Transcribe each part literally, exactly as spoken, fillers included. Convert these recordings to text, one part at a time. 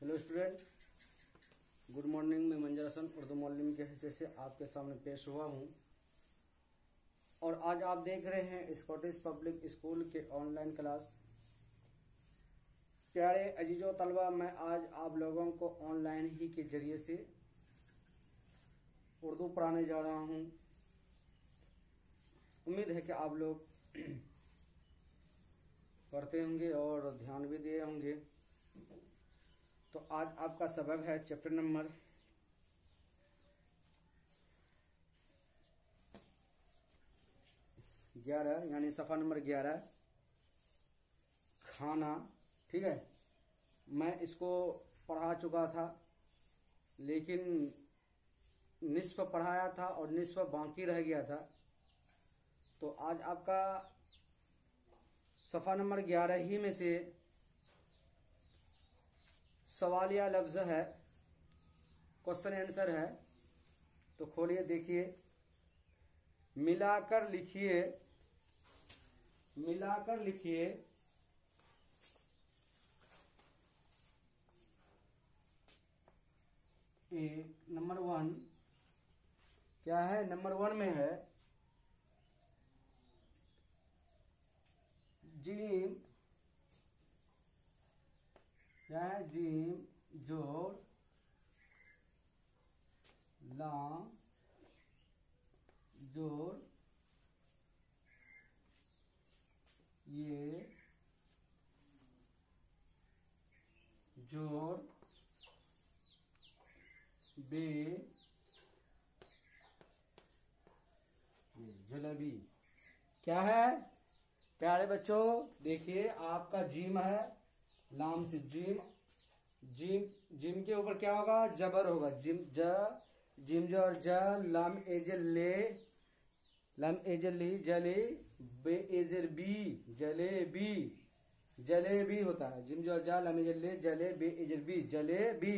Hello student, good morning. मैं मंजर हसन उर्दू मौलवी के हिस्से से आपके सामने पेश हुआ हूं और आज आप देख रहे हैं स्कॉटिश पब्लिक स्कूल के ऑनलाइन क्लास। प्यारे अजीजो तलबा, मैं आज आप लोगों को ऑनलाइन ही के जरिए से उर्दू पढ़ाने जा रहा हूं। उम्मीद है कि आप लोग पढ़ते होंगे और ध्यान भी दिए होंगे। तो आज आपका सबक है चैप्टर नंबर ग्यारह, यानी सफ़ा नंबर ग्यारह, खाना। ठीक है, मैं इसको पढ़ा चुका था, लेकिन निस्फ पढ़ाया था और निस्फ बाकी रह गया था। तो आज आपका सफ़ा नंबर ग्यारह ही में से सवालिया लफ्ज है, क्वेश्चन आंसर है। तो खोलिए, देखिए, मिलाकर लिखिए, मिलाकर लिखिए एक नंबर वन क्या है? नंबर वन में है जीम, क्या है? जीम जोड़ लाम जोड़ ये जोड़ बे जलेबी। क्या है प्यारे बच्चों? देखिए, आपका जीम है, लाम से जीम, जीम जिम के ऊपर क्या होगा? जबर होगा। जिम ज जिम जो और ज, लाम एजल ले, लाम एजल ली जले, बे एजर बी जलेबी, जलेबी होता है। जिम जो और जा, लाम एजल ले, जले, बे एजल बी, जलेबी।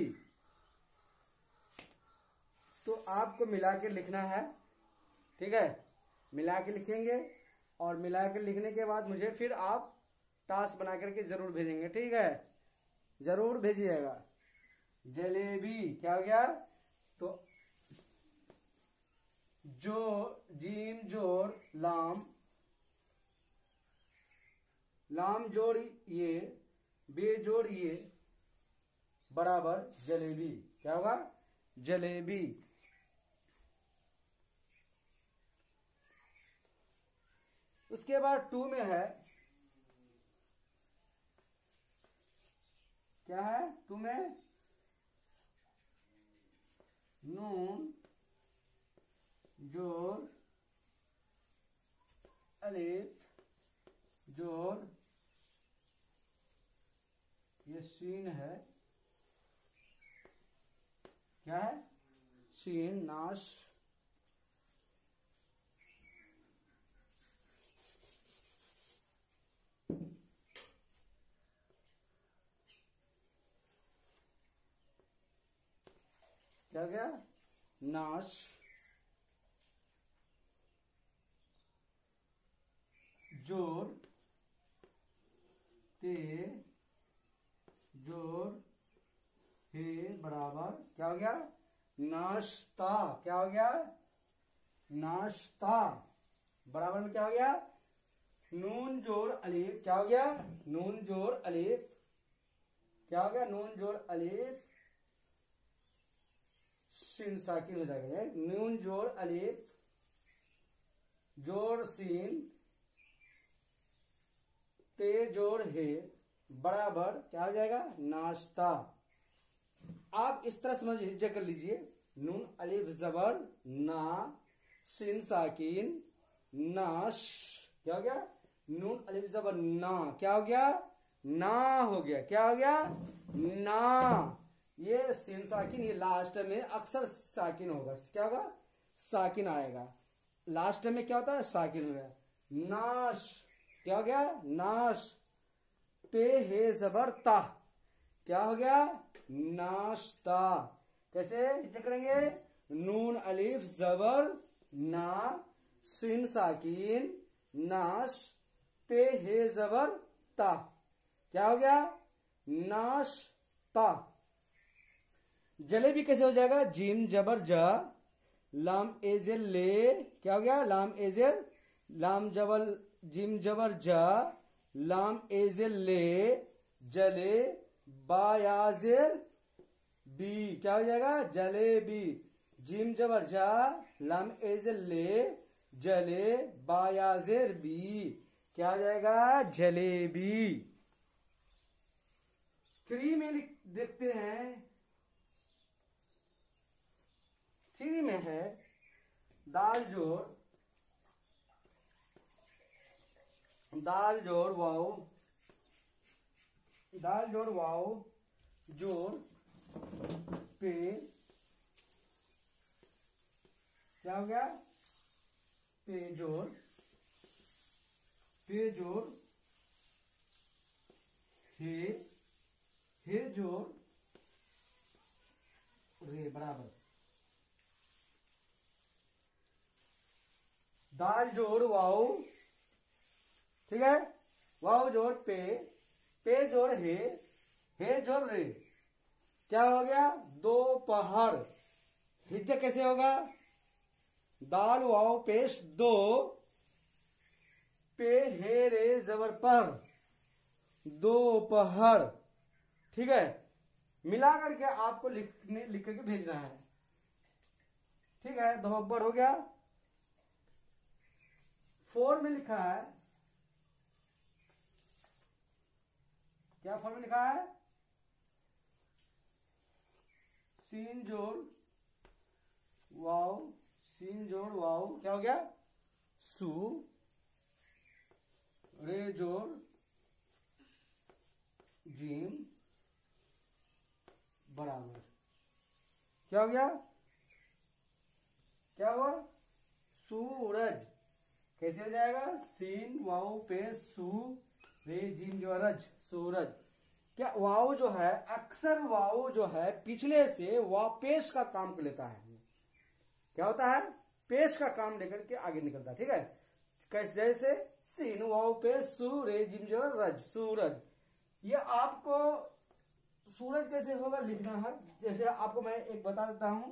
तो आपको मिला के लिखना है, ठीक है? मिला के लिखेंगे और मिला के लिखने के बाद मुझे फिर आप टास्क बना करके जरूर भेजेंगे, ठीक है? जरूर भेजिएगा। जलेबी क्या हो गया? तो जो जीम जोड़ लाम, लाम जोड़ ये, बे जोड़ ये, बराबर जलेबी। क्या होगा? जलेबी। उसके बाद टू में है, क्या है टू में? नून जोड़ अलिफ जोड़ ये सीन है, क्या है? सीन नाश, क्या गया? नाश जोड़ ते जोड़ हे बराबर क्या हो गया? नाश्ता। क्या हो गया? नाश्ता। बराबर में क्या हो गया? नून जोड़ अलिफ। क्या हो गया? नून जोड़ अलिफ। क्या हो गया? नून जोड़ अलिफ, सीन साकिन हो जाएगा। नून जोड़ अलिफ जोड़ सीन ते जोड़ हे बराबर क्या हो जाएगा? नाश्ता। आप इस तरह समझ हिज्जा कर लीजिए। नून अलिफ जबर ना, सीन साकिन नाश। क्या हो गया? नून अलिफ जबर ना, क्या हो गया? ना हो गया। क्या हो गया? ना। ये सीन साकिन, ये लास्ट में अक्सर साकिन होगा। क्या होगा? साकिन आएगा लास्ट में। क्या होता है? साकिन हो गया। नाश। क्या हो गया? नाश। ते हे जबर ता, क्या हो गया? नाश्ता। कैसे चेक करेंगे? नून अलिफ जबर ना, सीन साकिन नाश, ते हे जबर ता। क्या हो गया? नाश्ता। जलेबी कैसे हो जाएगा? जिम जबर जा, लाम एजेल ले, क्या हो गया? लाम एजेल, लाम जबल, जिम जबर जा, लाम एजेल ले, जले, बायाजेल बी, क्या हो जाएगा? जलेबी। जिम जबर जा, लाम एजेल ले, जले, बायाजेर बी, क्या हो जाएगा? जलेबी। थ्री में लिख देखते हैं, थ्री में है दाल जोड़, दाल जोड़ वाओ, दाल जोड़ वाओ जोड़ पे, क्या हो गया? पे जोड़, पे जोड़ हे, हे जोड़ रे बराबर, दाल जोड़ वाओ, ठीक है, वाओ जोड़ पे, पे जोड़ हे, हे जोड़ रे, क्या हो गया? दोपहर। हिज्जा कैसे होगा? दाल वाओ पेश दो, पे हे रे जबर पर, दोपहर। ठीक है, मिला करके आपको लिखने लिख करके भेजना है। ठीक है, दोपहर हो गया। फोर में लिखा है, क्या फोर में लिखा है? सीन जोड़ वाओ, सीन जोड़ वाओ, क्या हो गया? सु, रे जोड़ जिम बराबर, क्या हो गया? क्या हुआ? सूरज। कैसे हो जाएगा? सीन वाओ पे सु, रे जिम जो रज, सूरज। क्या वाओ जो है, अक्सर वाओ जो है पिछले से वापेश का काम कर लेता है। क्या होता है? पेश का काम लेकर के आगे निकलता है। ठीक है, कैसे? जैसे सीन वाओ पे सु, रे जिम जो रज, सूरज। ये आपको सूरज कैसे होगा लिखना है। जैसे आपको मैं एक बता देता हूं,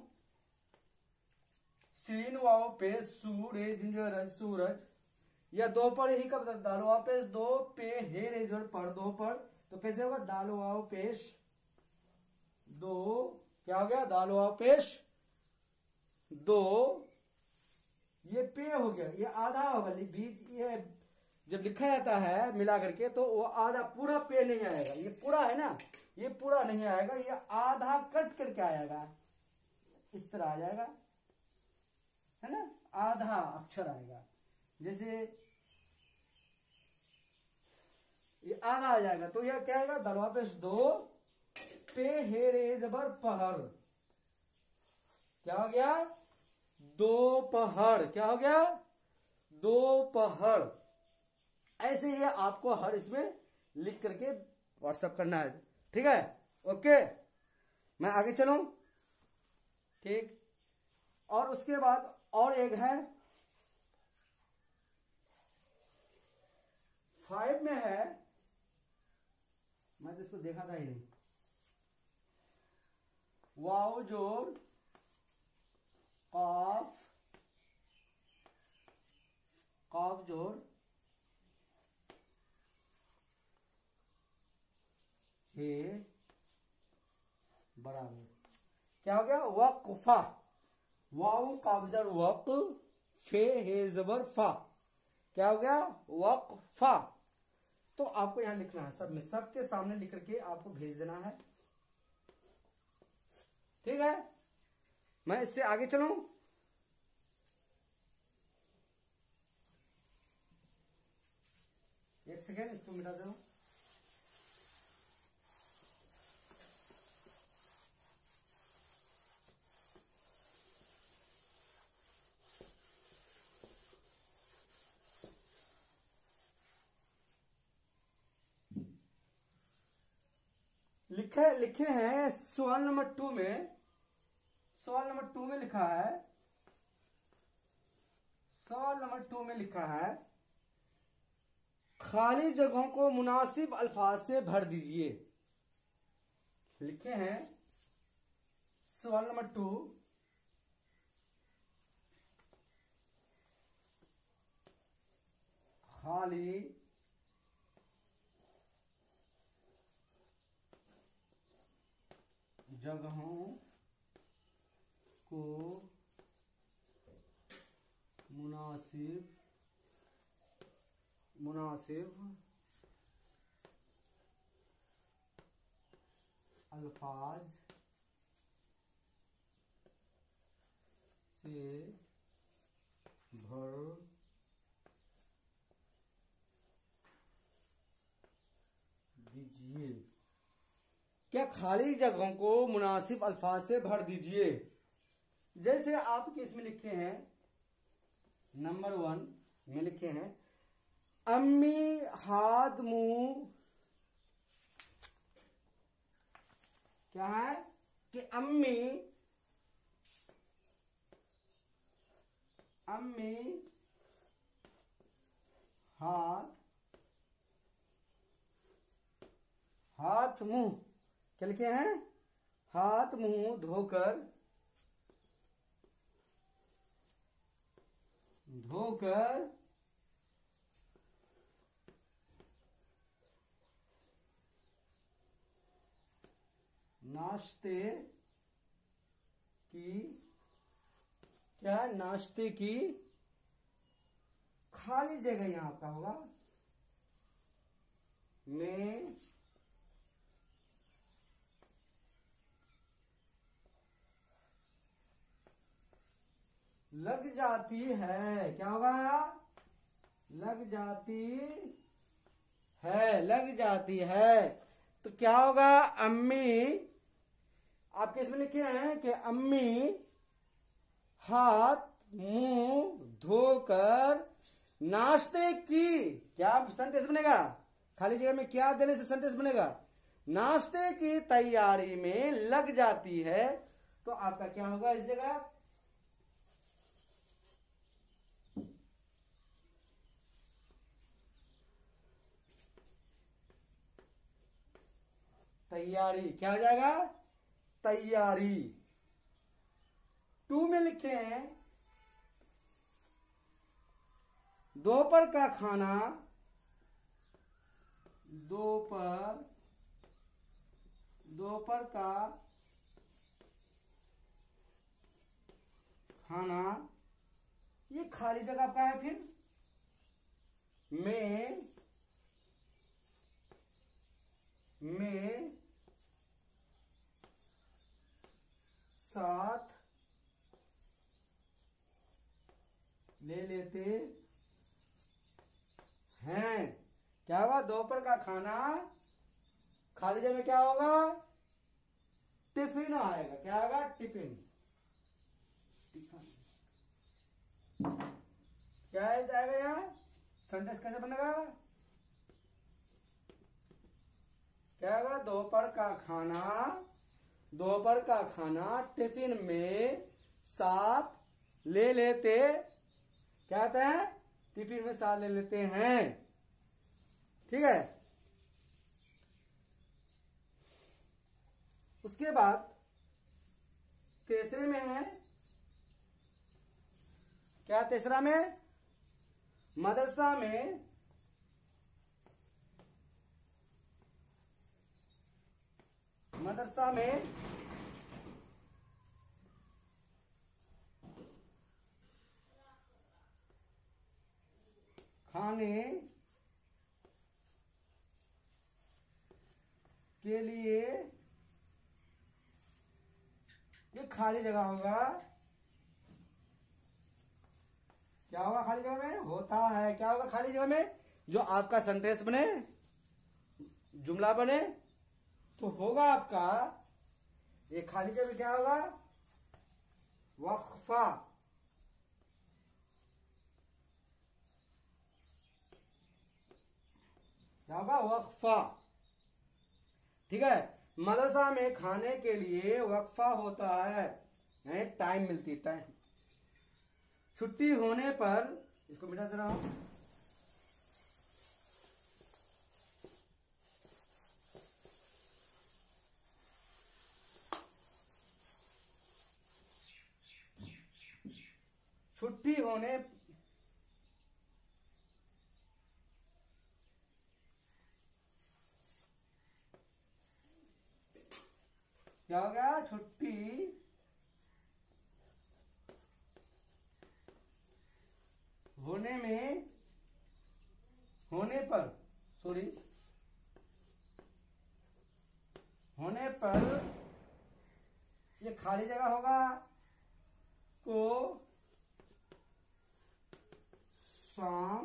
सीन वाओ पे सु, रे जिम जो रज, सूरज। या दो पर ही कब तक? दालो वाओ पेश दो, पे हे रे जोड़ पर, दो पर। तो कैसे होगा? दालो वाओ पेश दो, क्या हो गया? दालो वाओ पेश दो, ये पे हो गया, ये आधा होगा। बीच ये जब लिखा जाता है मिला करके तो वो आधा, पूरा पे नहीं आएगा। ये पूरा है ना, ये पूरा नहीं आएगा, ये आधा कट करके आएगा, इस तरह आ जाएगा, है ना, आधा अक्षर आएगा। जैसे ये आधा आ जाएगा, तो यह क्या आएगा? दलवा पेश दो, पे हे रे जबर पहर, क्या हो गया? दोपहर। क्या हो गया? दोपहर। ऐसे ही आपको हर इसमें लिख करके व्हाट्सएप करना है। ठीक है, ओके, मैं आगे चलूं। ठीक, और उसके बाद और एक है, फाइव में है, मैं तो इसको देखा था ही नहीं, वाओ जोड़ काफ, काफ जोड़ हे बराबर, क्या हो गया? वक्फा। वाओ काफ जोड़ वक, फे हे जबर फा, क्या हो गया? वक्फा। तो आपको यहां लिखना है, सब में, सबके सामने लिख करके आपको भेज देना है। ठीक है, मैं इससे आगे चलूं। एक सेकेंड, इसको मिटा दो। लिखे लिखे हैं सवाल नंबर टू में, सवाल नंबर टू में लिखा है, सवाल नंबर टू में लिखा है, खाली जगहों को मुनासिब अल्फाज से भर दीजिए। लिखे हैं सवाल नंबर टू, खाली जगहों को मुनासिब मुनासिब अल्फाज से भर दीजिए। क्या खाली जगहों को मुनासिब अल्फाज से भर दीजिए। जैसे आपके इसमें लिखे हैं नंबर वन में लिखे हैं अम्मी हाथ मुंह, क्या है कि अम्मी अम्मी हाथ हाथ मुंह, क्या लिखे हैं, हाथ मुंह धोकर धोकर नाश्ते की, क्या नाश्ते की, खाली जगह यहां आपका होगा में लग जाती है। क्या होगा, लग जाती है, लग जाती है। तो क्या होगा, अम्मी, आपके इसमें लिखे हैं कि अम्मी हाथ मुंह धोकर नाश्ते की, क्या सेंटेंस बनेगा, खाली जगह में क्या देने से सेंटेंस बनेगा, नाश्ते की तैयारी में लग जाती है। तो आपका क्या होगा इस जगह, तैयारी, क्या हो जाएगा, तैयारी। टू में लिखे हैं दोपहर का खाना, दोपहर दोपहर का खाना, ये खाली जगह आपका है, फिर में में साथ ले लेते हैं। क्या होगा, दोपहर का खाना खाली जगह में क्या होगा, टिफिन आएगा। क्या होगा, टिफिन। टिफिन क्या है जाएगा, यहाँ सेंटेंस कैसे बनेगा, क्या होगा, दोपहर का खाना दोपहर का खाना टिफिन में साथ ले लेते, क्या कहते हैं, टिफिन में साथ ले लेते हैं। ठीक है, उसके बाद तीसरे में है, क्या तीसरा में, मदरसा में मदरसा में खाने के लिए, ये खाली जगह होगा, क्या होगा खाली जगह में, होता है। क्या होगा खाली जगह में, जो आपका सेंटेंस बने, जुमला बने, तो होगा आपका ये खाली जगह में क्या होगा, वक्फा। क्या होगा, वक्फा। ठीक है, मदरसा में खाने के लिए वक्फा होता है, यानी टाइम मिलती है, टाइम। छुट्टी होने पर, इसको मिटा दे रहा हूं, छुट्टी होने क्या हो गया, छुट्टी होने में होने पर सॉरी होने पर ये खाली जगह होगा को शाम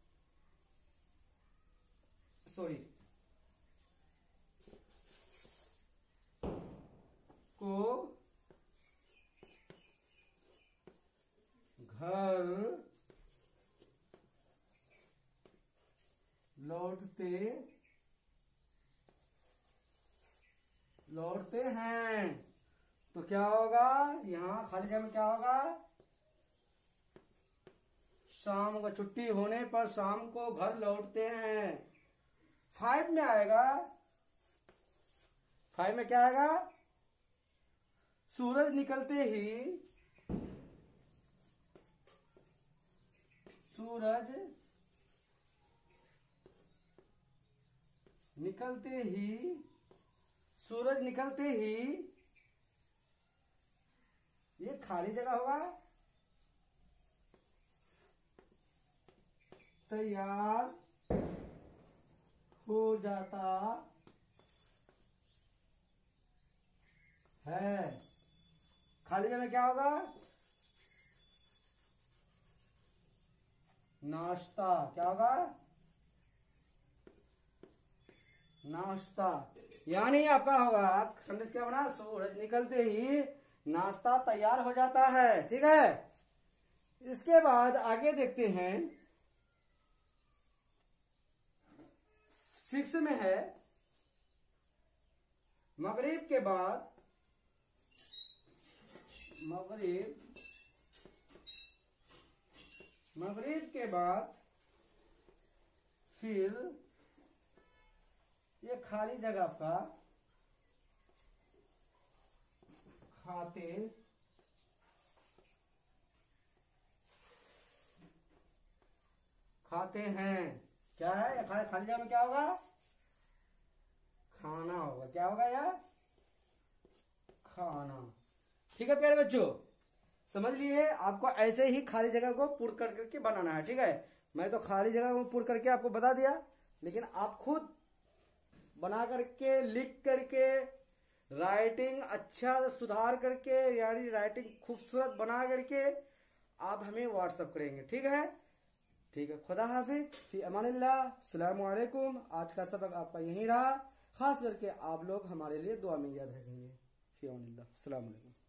सॉरी को घर लौटते लौटते हैं। तो क्या होगा, यहां खाली जगह में क्या होगा, शाम को छुट्टी होने पर शाम को घर लौटते हैं। फाइव में आएगा, फाइव में क्या आएगा, सूरज निकलते ही सूरज निकलते ही सूरज निकलते ही ये खाली जगह होगा, तैयार हो जाता है। खाली जगह में क्या होगा, नाश्ता, क्या होगा, नाश्ता। यानी आपका होगा संदेश क्या बना, सूरज निकलते ही नाश्ता तैयार हो जाता है। ठीक है, इसके बाद आगे देखते हैं, सिक्स में है, मगरिब के बाद मगरिब मगरिब के बाद फिर ये खाली जगह का खाते खाते हैं। क्या है, खाली खाली जगह में क्या होगा, खाना होगा। क्या होगा यार, खाना। ठीक है प्यारे बच्चों, समझ लिए, आपको ऐसे ही खाली जगह को पूर्ण कर करके बनाना है। ठीक है, मैं तो खाली जगह को पूर्ण करके आपको बता दिया, लेकिन आप खुद बना करके लिख करके राइटिंग अच्छा सुधार करके, यानी राइटिंग खूबसूरत बना करके आप हमें व्हाट्सएप करेंगे। ठीक है, ठीक है, खुदा हाफिज, फी अमानिल्लाह, अस्सलामु अलैकुम। आज का सबक आपका यही रहा, खास करके आप लोग हमारे लिए दुआ में याद रखेंगे। फी अमानिल्लाह, अस्सलामु अलैकुम।